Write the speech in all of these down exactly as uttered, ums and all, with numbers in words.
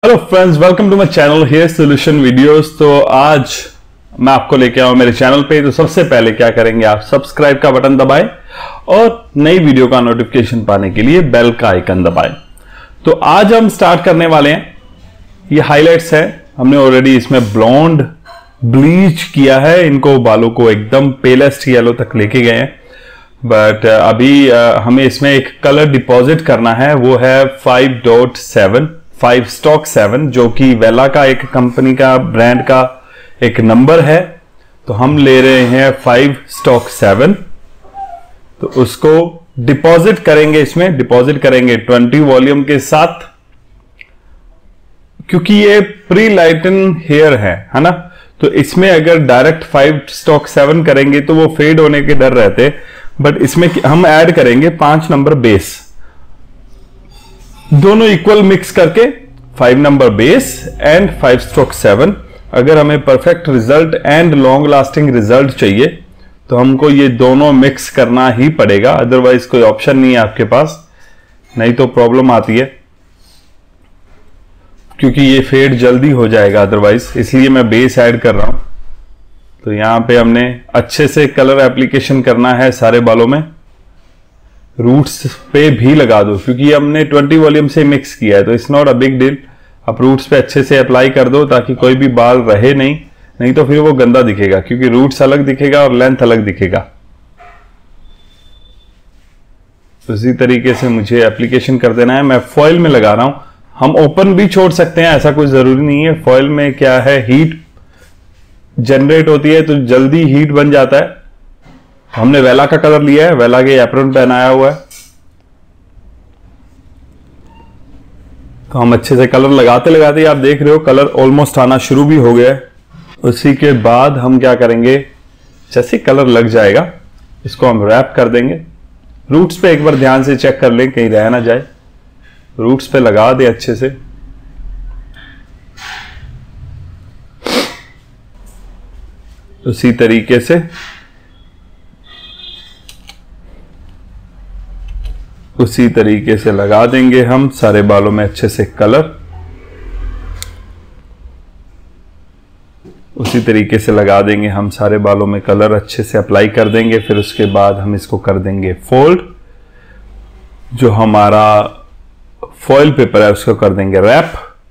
Hello friends, welcome to my channel hair solution videos. तो आज मैं आपको लेके आऊं मेरे चैनल पे। तो सबसे पहले क्या करेंगे, आप सब्सक्राइब का बटन दबाएं और नई वीडियो का नोटिफिकेशन पाने के लिए बेल का आइकन दबाएं। तो आज हम स्टार्ट करने वाले हैं। ये हाइलाइट्स है, हमने ऑलरेडी इसमें ब्लॉन्ड ब्लीच किया है, इनको बालों को एकदम पेलेस्ट येलो तक लेके गए हैं। बट अभी हमें इसमें एक कलर डिपॉजिट करना है, वो है five dot seven five stock seven, जो कि वेला का एक कंपनी का ब्रांड का एक नंबर है। तो हम ले रहे हैं फाइव स्टॉक सेवन। तो उसको डिपॉजिट करेंगे, इसमें डिपॉजिट करेंगे ट्वेंटी वॉल्यूम के साथ, क्योंकि ये प्री लाइटन हेयर है है ना। तो इसमें अगर डायरेक्ट फाइव स्टॉक सेवन करेंगे तो वो फेड होने के डर रहते, बट इसमें हम ऐड करेंगे पांच नंबर बेस, दोनों इक्वल मिक्स करके five number base and five stroke seven. अगर हमें perfect result and long lasting result चाहिए तो हमको ये दोनों मिक्स करना ही पड़ेगा, अदरवाइज कोई ऑप्शन नहीं है आपके पास, नहीं तो प्रॉब्लम आती है, क्योंकि ये फेड जल्दी हो जाएगा अदरवाइज। इसलिए मैं बेस ऐड कर रहा हूं। तो यहां पे हमने अच्छे से कलर एप्लीकेशन करना है सारे बालों में, रूट्स पे भी लगा दो, क्योंकि हमने ट्वेंटी वॉल्यूम से मिक्स किया है। तो it's not a big deal, आप रूट्स पे अच्छे से अप्लाई कर दो ताकि कोई भी बाल रहे नहीं, नहीं तो फिर वो गंदा दिखेगा, क्योंकि रूट्स अलग दिखेगा और लेंथ अलग दिखेगा। तो इसी तरीके से मुझे एप्लीकेशन कर देना है। मैं फॉइल में लगा रहा हूं, हम ओपन भी छोड़ सकते हैं, ऐसा कोई जरूरी नहीं है। फॉइल में क्या है, हीट जनरेट होती है तो जल्दी हीट बन जाता है। हमने वेला का कलर लिया है, वेला के एप्रन पहनाया हुआ है। तो हम अच्छे से कलर लगाते लगाते आप देख रहे हो कलर ऑलमोस्ट आना शुरू भी हो गया है। उसी के बाद हम क्या करेंगे, जैसे कलर लग जाएगा इसको हम रैप कर देंगे। रूट्स पे एक बार ध्यान से चेक कर लें कहीं रह ना जाए, रूट्स पे लगा दे अच्छे से। उसी तरीके से उसी तरीके से लगा देंगे हम सारे बालों में अच्छे से कलर। उसी तरीके से लगा देंगे हम सारे बालों में कलर, अच्छे से अप्लाई कर देंगे। फिर उसके बाद हम इसको कर देंगे फोल्ड, जो हमारा फॉइल पेपर है उसको कर देंगे रैप।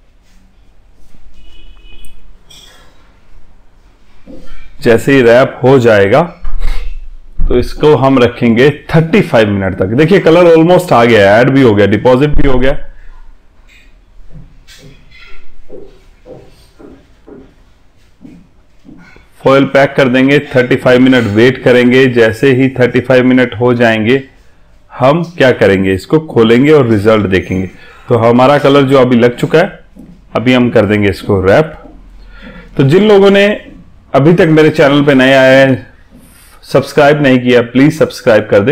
जैसे ही रैप हो जाएगा तो इसको हम रखेंगे पैंतीस मिनट तक। देखिए कलर ऑलमोस्ट आ गया है, ऐड भी हो गया, डिपॉजिट भी हो गया। फॉइल पैक कर देंगे, पैंतीस मिनट वेट करेंगे। जैसे ही पैंतीस मिनट हो जाएंगे हम क्या करेंगे, इसको खोलेंगे और रिजल्ट देखेंगे। तो हमारा कलर जो अभी लग चुका है, अभी हम कर देंगे इसको रैप। तो जिन लोगों ने अभी तक मेरे चैनल पे नए आए हैं, सब्सक्राइब नहीं किया, प्लीज सब्सक्राइब कर दे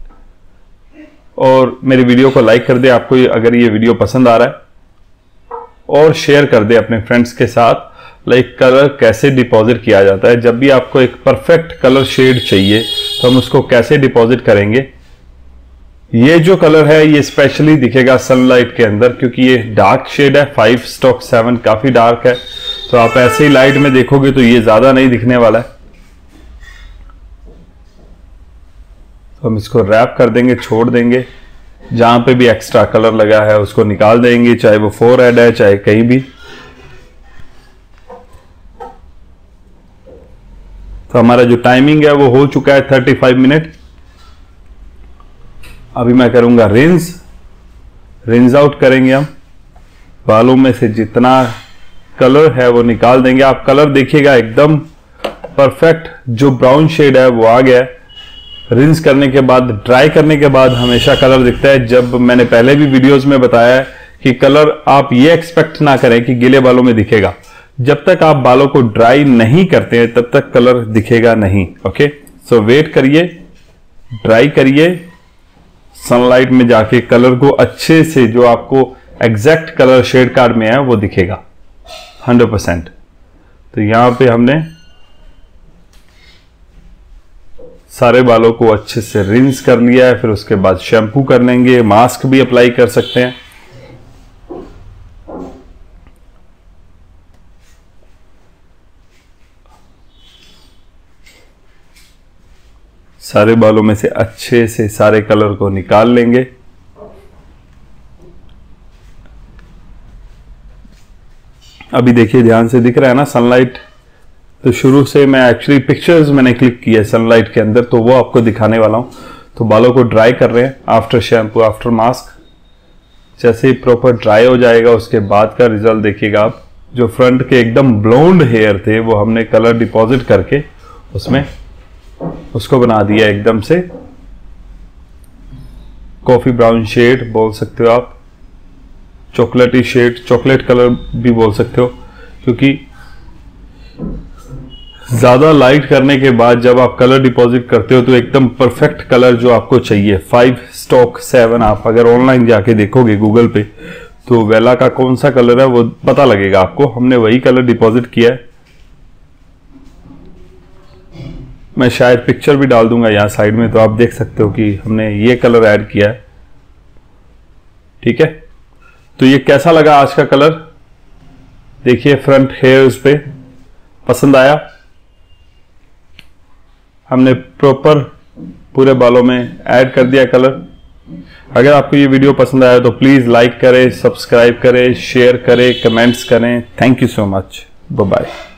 और मेरी वीडियो को लाइक कर दे आपको अगर ये वीडियो पसंद आ रहा है, और शेयर कर दे अपने फ्रेंड्स के साथ। लाइक कलर कैसे डिपॉजिट किया जाता है, जब भी आपको एक परफेक्ट कलर शेड चाहिए तो हम उसको कैसे डिपॉजिट करेंगे। ये जो कलर है ये स्पेशली दिखेगा सनलाइट के अंदर, क्योंकि ये डार्क शेड है। फाइव स्टॉक सेवन काफी डार्क है, तो आप ऐसे ही लाइट में देखोगे तो ये ज्यादा नहीं दिखने वाला है। तो हम इसको रैप कर देंगे, छोड़ देंगे। जहां पे भी एक्स्ट्रा कलर लगा है उसको निकाल देंगे, चाहे वो फोर हेड है चाहे कहीं भी। तो हमारा जो टाइमिंग है वो हो चुका है पैंतीस मिनट। अभी मैं करूंगा रिंस रिंस आउट करेंगे हम। बालों में से जितना कलर है वो निकाल देंगे। आप कलर देखिएगा एकदम परफेक्ट, जो ब्राउन शेड है वो आ गया है। रिंस करने के बाद, ड्राई करने के बाद हमेशा कलर दिखता है। जब मैंने पहले भी वीडियोस में बताया है कि कलर आप ये एक्सपेक्ट ना करें कि गीले बालों में दिखेगा। जब तक आप बालों को ड्राई नहीं करते हैं तब तक कलर दिखेगा नहीं। ओके, सो वेट करिए, ड्राई करिए, सनलाइट में जाके कलर को अच्छे से, जो आपको एग्जैक्ट कलर शेड कार्ड में है वो दिखेगा हंड्रेड परसेंट। तो यहां पे हमने सारे बालों को अच्छे से रिंस कर लिया है। फिर उसके बाद शैम्पू कर लेंगे, मास्क भी अप्लाई कर सकते हैं। सारे बालों में से अच्छे से सारे कलर को निकाल लेंगे। अभी देखिए ध्यान से दिख रहा है ना सनलाइट, तो शुरू से मैं एक्चुअली पिक्चर्स मैंने क्लिक किया है सनलाइट के अंदर, तो वो आपको दिखाने वाला हूं। तो बालों को ड्राई कर रहे हैं आफ्टर शैम्पू आफ्टर मास्क। जैसे ही प्रॉपर ड्राई हो जाएगा उसके बाद का रिजल्ट देखिएगा आप। जो फ्रंट के एकदम ब्लोंड हेयर थे वो हमने कलर डिपॉजिट करके उसमें उसको बना दिया एकदम से कॉफी ब्राउन शेड बोल सकते हो आप, चॉकलेटी शेड, चॉकलेट कलर भी बोल सकते हो, क्योंकि ज्यादा लाइट करने के बाद जब आप कलर डिपॉजिट करते हो तो एकदम परफेक्ट कलर जो आपको चाहिए, फाइव स्टॉक सेवन, आप अगर ऑनलाइन जाके देखोगे गूगल पे तो वेला का कौन सा कलर है वो पता लगेगा आपको। हमने वही कलर डिपॉजिट किया है। मैं शायद पिक्चर भी डाल दूंगा यहाँ साइड में, तो आप देख सकते हो कि हमने ये कलर ऐड किया है। ठीक है, तो ये कैसा लगा आज का कलर? देखिए फ्रंट हेयर्स पे पसंद आया? हमने प्रॉपर पूरे बालों में ऐड कर दिया कलर। अगर आपको ये वीडियो पसंद आया तो प्लीज लाइक करें, सब्सक्राइब करें, शेयर करें, कमेंट्स करें। Thank you so much, bye bye.